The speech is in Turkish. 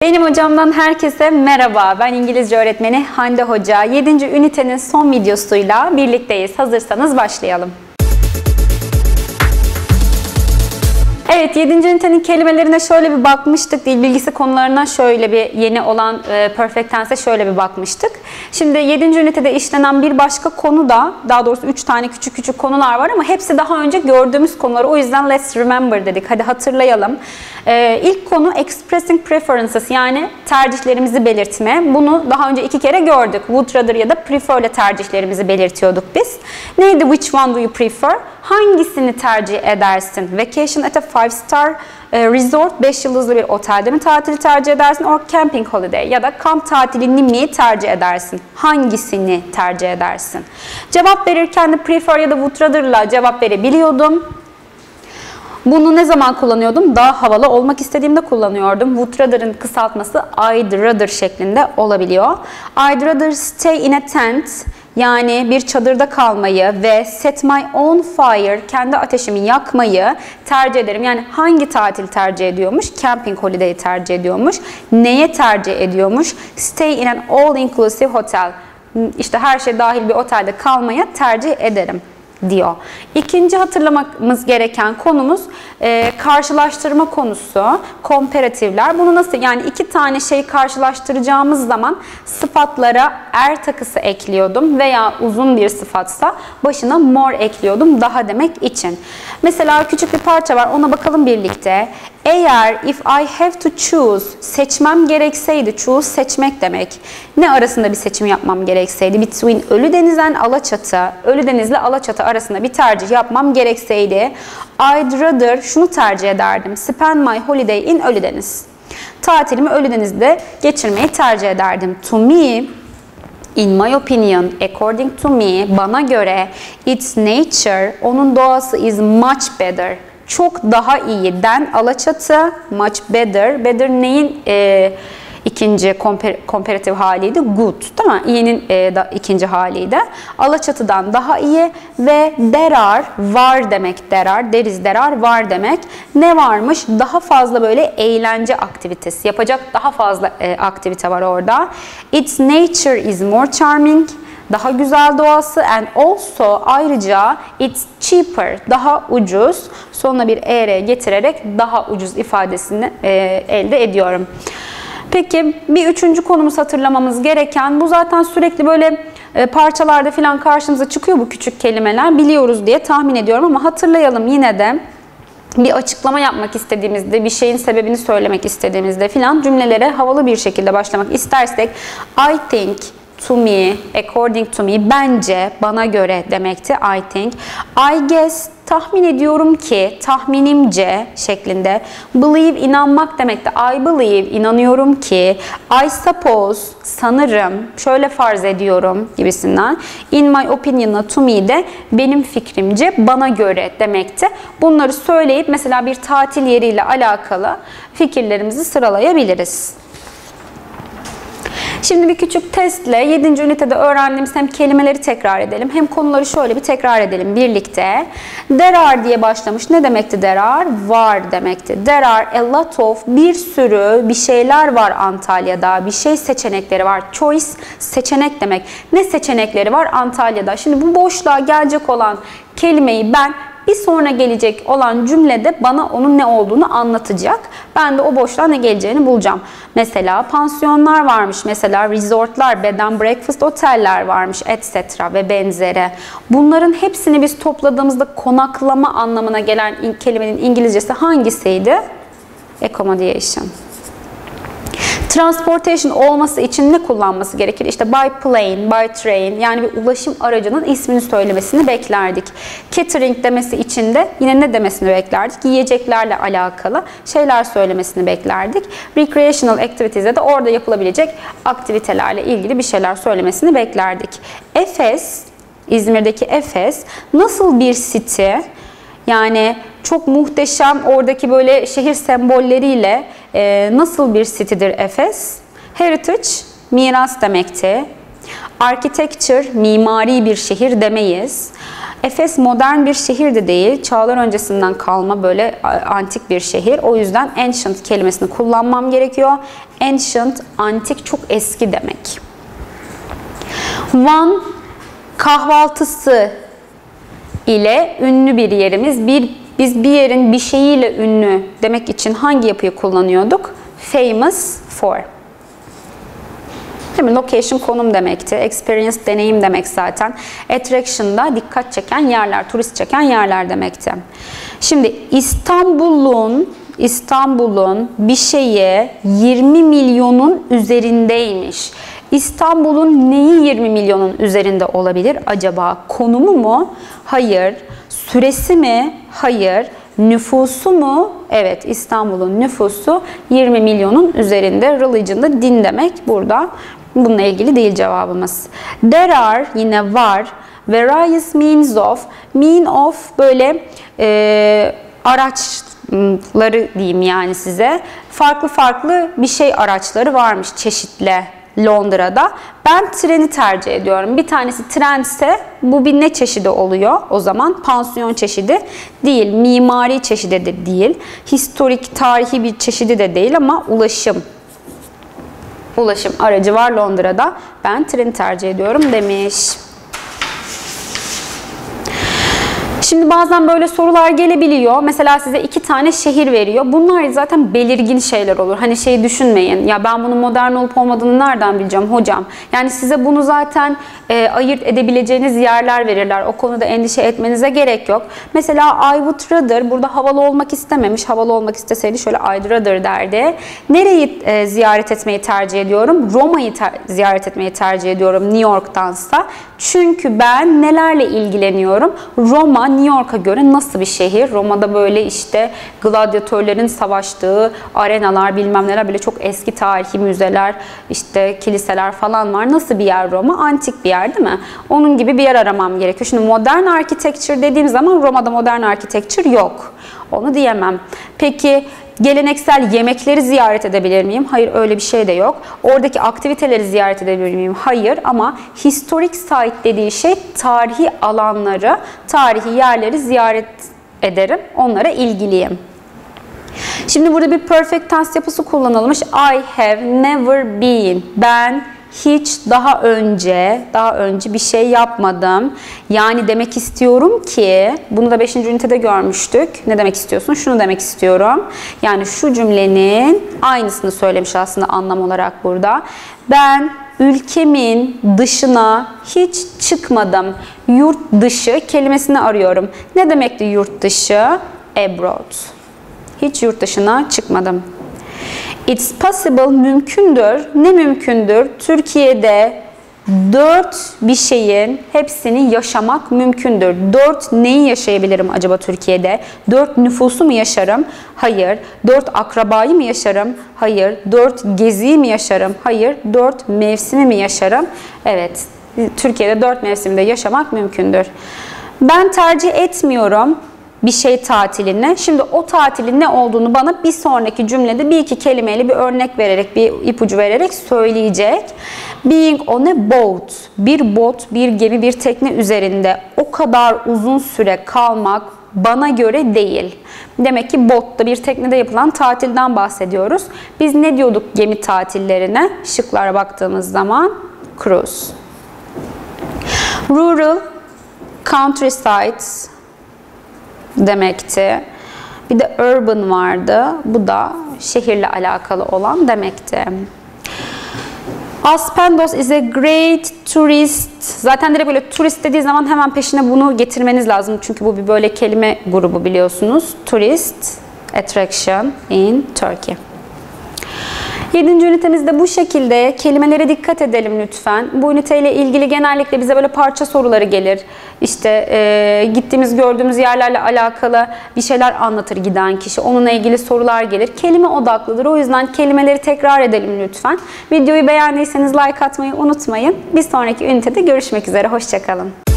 Benim hocamdan herkese merhaba. Ben İngilizce öğretmeni Hande Hoca. 7. ünitenin son videosuyla birlikteyiz. Hazırsanız başlayalım. Evet, 7. ünitenin kelimelerine şöyle bir bakmıştık. Dil bilgisi konularına şöyle bir yeni olan perfect tense'e şöyle bir bakmıştık. Şimdi 7. ünitede işlenen bir başka konu da, daha doğrusu 3 tane küçük küçük konular var ama hepsi daha önce gördüğümüz konular. O yüzden let's remember dedik. Hadi hatırlayalım. İlk konu expressing preferences, yani tercihlerimizi belirtme. Bunu daha önce 2 kere gördük. Would rather ya da prefer ile tercihlerimizi belirtiyorduk biz. Neydi? Which one do you prefer? Hangisini tercih edersin? Vacation at a 5-star resort, 5 yıldızlı bir otelde mi tatili tercih edersin? Or camping holiday ya da kamp tatilini mi tercih edersin? Hangisini tercih edersin? Cevap verirken de prefer ya da would rather'la cevap verebiliyordum. Bunu ne zaman kullanıyordum? Daha havalı olmak istediğimde kullanıyordum. Would rather'ın kısaltması I'd rather şeklinde olabiliyor. I'd rather stay in a tent, yani bir çadırda kalmayı ve set my own fire, kendi ateşimi yakmayı tercih ederim. Yani hangi tatil tercih ediyormuş? Camping holiday'i tercih ediyormuş. Neye tercih ediyormuş? Stay in an all-inclusive hotel. İşte her şey dahil bir otelde kalmaya tercih ederim diyor. İkinci hatırlamamız gereken konumuz karşılaştırma konusu, komparatifler. Bunu nasıl, yani 2 tane şeyi karşılaştıracağımız zaman sıfatlara er takısı ekliyordum veya uzun bir sıfatsa başına more ekliyordum daha demek için. Mesela küçük bir parça var, ona bakalım birlikte. Eğer if I have to choose, seçmem gerekseydi, choose seçmek demek. Ne arasında bir seçim yapmam gerekseydi? Between Ölüdeniz and Alaçatı, Ölüdeniz ile Alaçatı arasında bir tercih yapmam gerekseydi, I'd rather şunu tercih ederdim. Spend my holiday in Ölüdeniz. Tatilimi Ölüdeniz'de geçirmeyi tercih ederdim. To me, in my opinion, according to me, bana göre, its nature, onun doğası is much better. Çok daha iyi. Than Alaçatı, much better. Better neyin ikinci komparatif haliydi? Good, değil mi? İyinin ikinci haliydi. Alaçatı'dan daha iyi ve there are, var demek there are. There is, there are, var demek. Ne varmış? Daha fazla böyle eğlence aktivitesi. Yapacak daha fazla aktivite var orada. Its nature is more charming. Daha güzel doğası, and also ayrıca it's cheaper, daha ucuz, sonuna bir er getirerek daha ucuz ifadesini elde ediyorum. Peki bir üçüncü konumuz hatırlamamız gereken, bu zaten sürekli böyle parçalarda falan karşımıza çıkıyor bu küçük kelimeler, biliyoruz diye tahmin ediyorum ama hatırlayalım yine de. Bir açıklama yapmak istediğimizde, bir şeyin sebebini söylemek istediğimizde filan cümlelere havalı bir şekilde başlamak istersek I think, to me, according to me, bence, bana göre demekti I think. I guess, tahmin ediyorum ki, tahminimce şeklinde. Believe, inanmak demekti. I believe, inanıyorum ki. I suppose, sanırım, şöyle farz ediyorum gibisinden. In my opinion, to me de benim fikrimce, bana göre demekti. Bunları söyleyip mesela bir tatil yeriyle alakalı fikirlerimizi sıralayabiliriz. Şimdi bir küçük testle 7. ünitede öğrendiğimiz hem kelimeleri tekrar edelim hem konuları şöyle bir tekrar edelim birlikte. There are diye başlamış. Ne demekti there are? Var demekti. There are a lot of, bir sürü bir şeyler var Antalya'da. Bir şey seçenekleri var. Choice, seçenek demek. Ne seçenekleri var Antalya'da? Şimdi bu boşluğa gelecek olan kelimeyi ben bir sonra gelecek olan cümlede bana onun ne olduğunu anlatacak. Ben de o boşluğa ne geleceğini bulacağım. Mesela pansiyonlar varmış, mesela resortlar, bed and breakfast oteller varmış, etc. ve benzeri. Bunların hepsini biz topladığımızda konaklama anlamına gelen kelimenin İngilizcesi hangisiydi? Accommodation. Transportation olması için ne kullanması gerekir? İşte by plane, by train, yani bir ulaşım aracının ismini söylemesini beklerdik. Catering demesi için de yine ne demesini beklerdik? Yiyeceklerle alakalı şeyler söylemesini beklerdik. Recreational activities'de de orada yapılabilecek aktivitelerle ilgili bir şeyler söylemesini beklerdik. Efes, İzmir'deki Efes nasıl bir city? Yani çok muhteşem, oradaki böyle şehir sembolleriyle nasıl bir city'dir Efes? Heritage, miras demekti. Architecture, mimari bir şehir demeyiz. Efes modern bir şehir de değil. Çağlar öncesinden kalma böyle antik bir şehir. O yüzden ancient kelimesini kullanmam gerekiyor. Ancient, antik, çok eski demek. Van kahvaltısı ile ünlü bir yerimiz. Biz bir yerin bir şeyiyle ünlü demek için hangi yapıyı kullanıyorduk? Famous for. Değil mi? Location, konum demekti. Experience, deneyim demek zaten. Attraction da dikkat çeken yerler, turist çeken yerler demekti. Şimdi İstanbul'un bir şeye 20 milyonun üzerindeymiş. İstanbul'un neyi 20 milyonun üzerinde olabilir acaba? Konumu mu? Hayır. Süresi mi? Hayır. Nüfusu mu? Evet, İstanbul'un nüfusu 20 milyonun üzerinde. Religion da din demek burada. Bununla ilgili değil cevabımız. There are, yine var. Various means of. Mean of böyle araçları diyeyim yani size. Farklı farklı bir şey araçları varmış çeşitli Londra'da. Ben treni tercih ediyorum. Bir tanesi trense bu bir ne çeşidi oluyor o zaman? Pansiyon çeşidi değil. Mimari çeşidi de değil. Historik, tarihi bir çeşidi de değil ama ulaşım aracı var Londra'da. Ben treni tercih ediyorum demiş. Şimdi bazen böyle sorular gelebiliyor. Mesela size 2 tane şehir veriyor. Bunlar zaten belirgin şeyler olur. Hani şey düşünmeyin. Ya ben bunun modern olup olmadığını nereden bileceğim hocam? Yani size bunu zaten ayırt edebileceğiniz yerler verirler. O konuda endişe etmenize gerek yok. Mesela I would rather burada havalı olmak istememiş. Havalı olmak isteseydi şöyle I'd rather derdi. Nereyi ziyaret etmeyi tercih ediyorum? Roma'yı ziyaret etmeyi tercih ediyorum New York'tansa. Çünkü ben nelerle ilgileniyorum? Roma New York'a göre nasıl bir şehir? Roma'da böyle işte gladyatörlerin savaştığı arenalar, bilmem neler, böyle çok eski tarihi müzeler, işte kiliseler falan var. Nasıl bir yer Roma? Antik bir yer değil mi? Onun gibi bir yer aramam gerekiyor. Şimdi modern architecture dediğim zaman Roma'da modern architecture yok. Onu diyemem. Peki geleneksel yemekleri ziyaret edebilir miyim? Hayır, öyle bir şey de yok. Oradaki aktiviteleri ziyaret edebilir miyim? Hayır, ama historic site dediği şey tarihi alanları, tarihi yerleri ziyaret ederim. Onlara ilgiliyim. Şimdi burada bir perfect tense yapısı kullanılmış. I have never been. Ben hiç daha önce bir şey yapmadım. Yani demek istiyorum ki, bunu da 5. ünitede görmüştük. Ne demek istiyorsun? Şunu demek istiyorum. Yani şu cümlenin aynısını söylemiş aslında anlam olarak burada. Ben ülkemin dışına hiç çıkmadım. Yurt dışı kelimesini arıyorum. Ne demekti yurt dışı? Abroad. Hiç yurt dışına çıkmadım. It's possible, mümkündür. Ne mümkündür? Türkiye'de 4 bir şeyin hepsini yaşamak mümkündür. 4 neyi yaşayabilirim acaba Türkiye'de? 4 nüfusu mu yaşarım? Hayır. 4 akrabayı mı yaşarım? Hayır. 4 geziyi mi yaşarım? Hayır. 4 mevsimi mi yaşarım? Evet. Türkiye'de 4 mevsimde yaşamak mümkündür. Ben tercih etmiyorum bir şey tatilini. Şimdi o tatilin ne olduğunu bana bir sonraki cümlede bir iki kelimeyle bir örnek vererek, bir ipucu vererek söyleyecek. Being on a boat. Bir bot, bir gemi, bir tekne üzerinde o kadar uzun süre kalmak bana göre değil. Demek ki botta, bir teknede yapılan tatilden bahsediyoruz. Biz ne diyorduk gemi tatillerine? Şıklara baktığımız zaman cruise. Rural, countryside demekti. Bir de urban vardı. Bu da şehirle alakalı olan demekti. Aspendos is a great tourist. Zaten direkt böyle turist dediği zaman hemen peşine bunu getirmeniz lazım. Çünkü bu bir böyle kelime grubu biliyorsunuz. Tourist attraction in Turkey. 7. ünitemizde bu şekilde. Kelimelere dikkat edelim lütfen. Bu üniteyle ilgili genellikle bize böyle parça soruları gelir. İşte gittiğimiz, gördüğümüz yerlerle alakalı bir şeyler anlatır giden kişi. Onunla ilgili sorular gelir. Kelime odaklıdır. O yüzden kelimeleri tekrar edelim lütfen. Videoyu beğendiyseniz like atmayı unutmayın. Bir sonraki ünitede görüşmek üzere. Hoşça kalın.